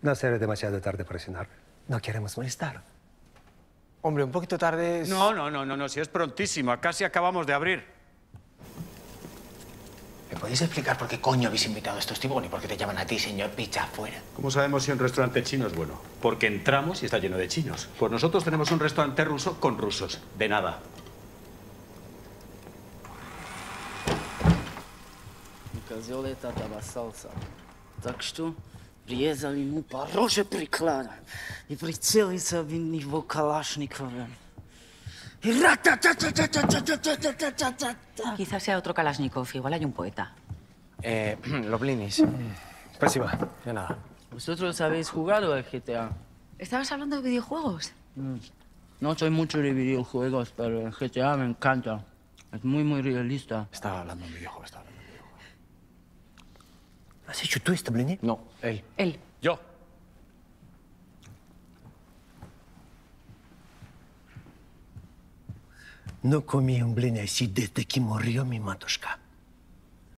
No será demasiado tarde para cenar. No queremos molestar. Hombre, un poquito tarde es... No, si es prontísimo. Casi acabamos de abrir. ¿Me podéis explicar por qué coño habéis invitado a estos tiburones y por qué te llaman a ti, señor Picha, afuera? ¿Cómo sabemos si un restaurante chino es bueno? Porque entramos y está lleno de chinos. Pues nosotros tenemos un restaurante ruso con rusos. De nada. Козел этот обоссался. Так что прирезали ему по роже прикладом и прицелился в него Калашниковым. Y Quizás sea otro Kalashnikov, igual hay un poeta. Los blinis. Спасибо. De nada. ¿Vosotros habéis jugado al GTA? ¿Estabas hablando de videojuegos? No soy mucho de videojuegos, pero el GTA me encanta. Es muy realista. Estaba hablando de un videojuego, estaba hablando de un videojuego. ¿Has hecho tú esto, Blini? No, él. Él. Yo. No comí un blini así desde que murió mi matушка.